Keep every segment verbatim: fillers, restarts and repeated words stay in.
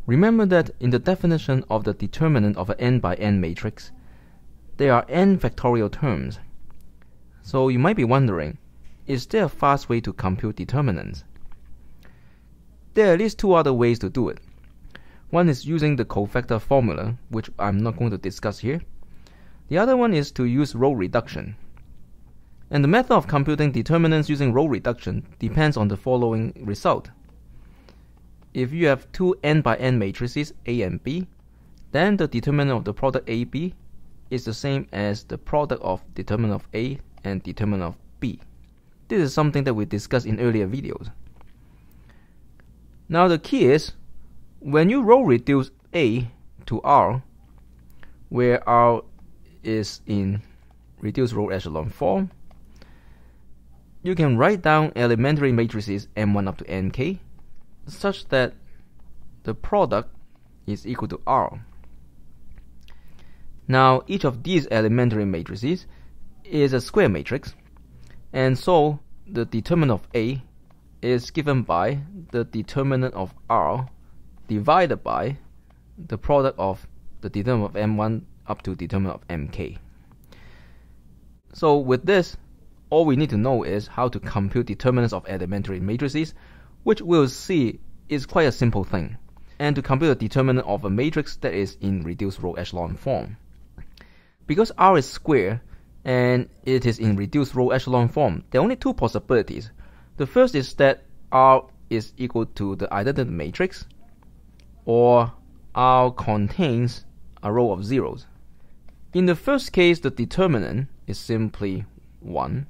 Remember that in the definition of the determinant of an n by n matrix, there are n factorial terms. So you might be wondering, is there a fast way to compute determinants? There are at least two other ways to do it. One is using the cofactor formula, which I'm not going to discuss here. The other one is to use row reduction. And the method of computing determinants using row reduction depends on the following result. If you have two n by n matrices A and B, then the determinant of the product A B is the same as the product of determinant of A and determinant of B. This is something that we discussed in earlier videos. Now the key is, when you row reduce A to R, where R is in reduced row echelon form, you can write down elementary matrices M one up to N K such that the product is equal to R. Now each of these elementary matrices is a square matrix, and so the determinant of A is given by the determinant of R divided by the product of the determinant of M one up to determinant of M K. So with this, all we need to know is how to compute determinants of elementary matrices, which we'll see is quite a simple thing, and to compute the determinant of a matrix that is in reduced row echelon form. Because R is square and it is in reduced row echelon form, there are only two possibilities. The first is that R is equal to the identity matrix, or R contains a row of zeros. In the first case, the determinant is simply one.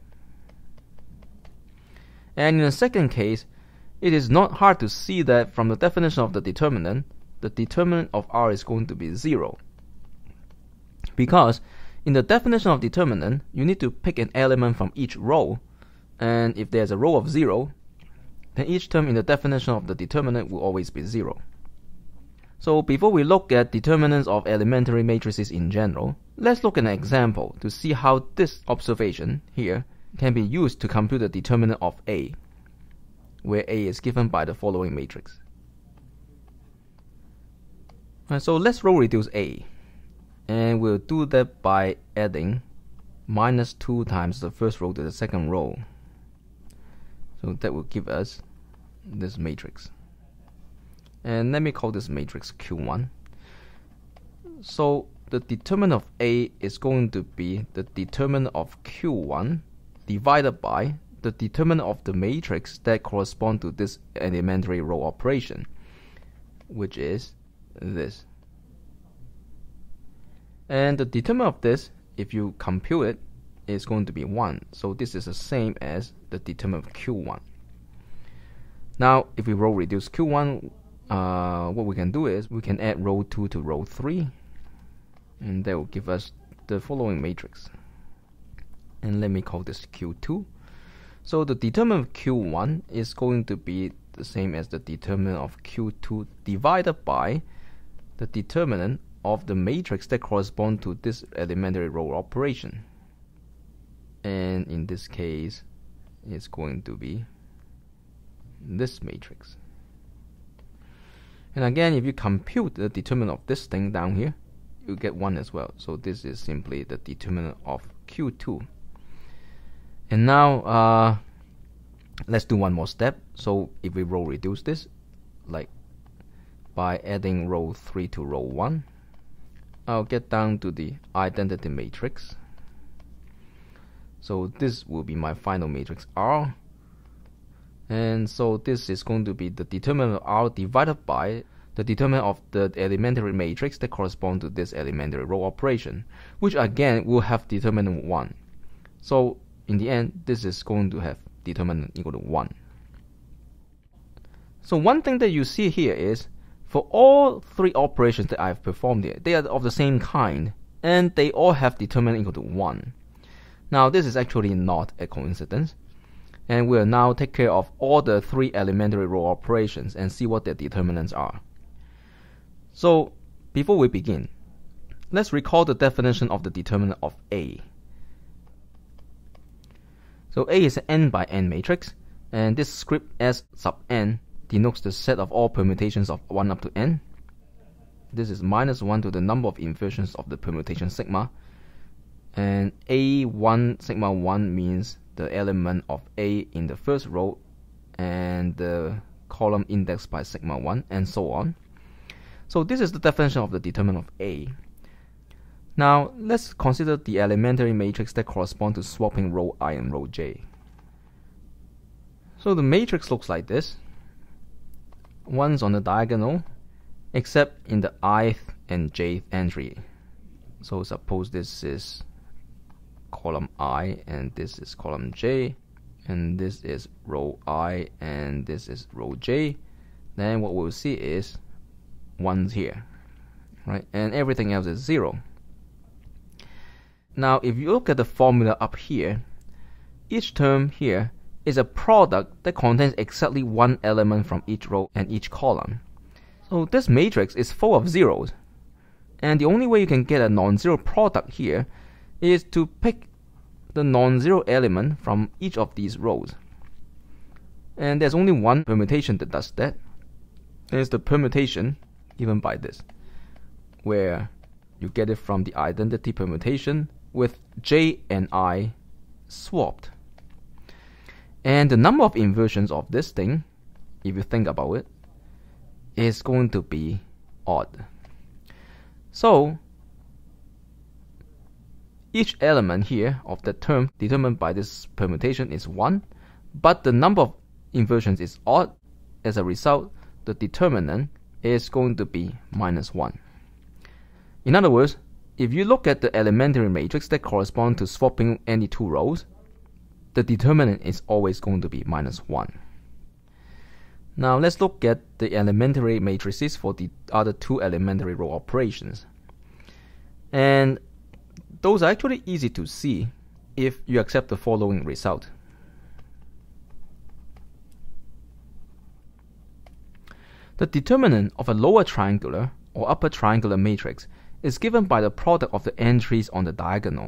And in the second case, it is not hard to see that from the definition of the determinant, the determinant of R is going to be zero. Because in the definition of determinant, you need to pick an element from each row, and if there's a row of zero, then each term in the definition of the determinant will always be zero. So before we look at determinants of elementary matrices in general, let's look at an example to see how this observation here can be used to compute the determinant of A, where A is given by the following matrix. Right, so let's row reduce A, and we'll do that by adding minus two times the first row to the second row. So that will give us this matrix. And let me call this matrix Q one. So the determinant of A is going to be the determinant of Q one divided by the determinant of the matrix that correspond to this elementary row operation, which is this. And the determinant of this, if you compute it, is going to be one. So this is the same as the determinant of Q one. Now, if we row reduce Q one, uh, what we can do is we can add row two to row three, and that will give us the following matrix. And let me call this Q two. So the determinant of Q one is going to be the same as the determinant of Q two divided by the determinant of the matrix that correspond to this elementary row operation. And in this case, it's going to be this matrix. And again, if you compute the determinant of this thing down here, you get one as well. So this is simply the determinant of Q two. And now uh, let's do one more step. So if we row reduce this, like by adding row three to row one, I'll get down to the identity matrix. So this will be my final matrix R. And so this is going to be the determinant of R divided by the determinant of the elementary matrix that correspond to this elementary row operation, which again will have determinant one. So in the end, this is going to have determinant equal to one. So one thing that you see here is, for all three operations that I've performed here, they are of the same kind, and they all have determinant equal to one. Now this is actually not a coincidence, and we'll now take care of all the three elementary row operations and see what their determinants are. So before we begin, let's recall the definition of the determinant of A. So A is an n by n matrix, and this script S sub n denotes the set of all permutations of one up to n. this is minus one to the number of inversions of the permutation sigma, and A one sigma one means the element of A in the first row and the column indexed by sigma one, and so on. So this is the definition of the determinant of A. Now let's consider the elementary matrix that correspond to swapping row I and row j. So the matrix looks like this. One's on the diagonal, except in the ith and jth entry. So suppose this is column I and this is column j, and this is row I and this is row j. Then what we'll see is one's here, right? And everything else is zero. Now if you look at the formula up here, each term here is a product that contains exactly one element from each row and each column. So this matrix is full of zeros, and the only way you can get a non-zero product here is to pick the non-zero element from each of these rows. And there's only one permutation that does that. There's the permutation given by this, where you get it from the identity permutation with j and I swapped. And the number of inversions of this thing, if you think about it, is going to be odd. So each element here of the term determined by this permutation is one, but the number of inversions is odd. As a result, the determinant is going to be minus one. In other words, if you look at the elementary matrix that correspond to swapping any two rows, the determinant is always going to be minus one. Now let's look at the elementary matrices for the other two elementary row operations. And those are actually easy to see if you accept the following result. The determinant of a lower triangular or upper triangular matrix is given by the product of the entries on the diagonal.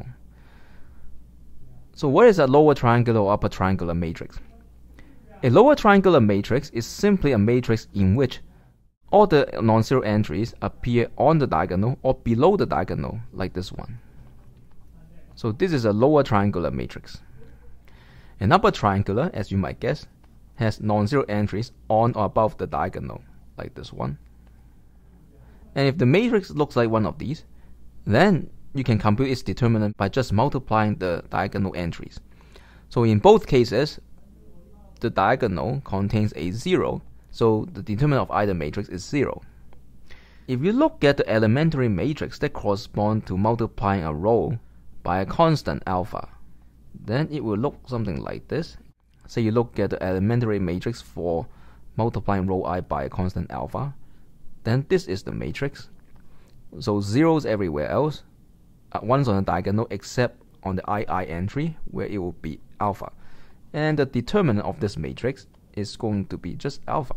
So what is a lower triangular or upper triangular matrix? A lower triangular matrix is simply a matrix in which all the non-zero entries appear on the diagonal or below the diagonal, like this one. So this is a lower triangular matrix. An upper triangular, as you might guess, has non-zero entries on or above the diagonal, like this one. And if the matrix looks like one of these, then you can compute its determinant by just multiplying the diagonal entries. So in both cases, the diagonal contains a zero, so the determinant of either matrix is zero. If you look at the elementary matrix that correspond to multiplying a row by a constant alpha, then it will look something like this. Say you look at the elementary matrix for multiplying row I by a constant alpha, then this is the matrix. So zeros everywhere else, uh, one's on the diagonal except on the two entry where it will be alpha. And the determinant of this matrix is going to be just alpha.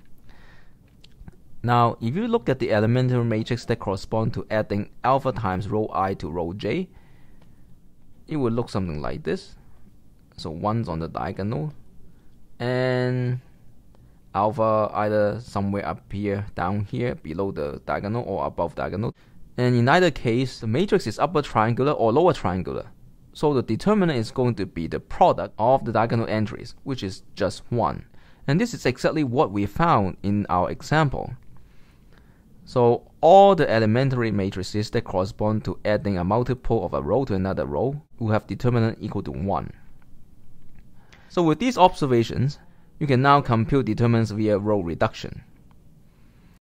Now, if you look at the elementary matrix that correspond to adding alpha times row I to row j, it will look something like this. So one's on the diagonal, and alpha either somewhere up here, down here, below the diagonal, or above diagonal. And in either case, the matrix is upper triangular or lower triangular. So the determinant is going to be the product of the diagonal entries, which is just one. And this is exactly what we found in our example. So all the elementary matrices that correspond to adding a multiple of a row to another row will have determinant equal to one. So with these observations, you can now compute determinants via row reduction.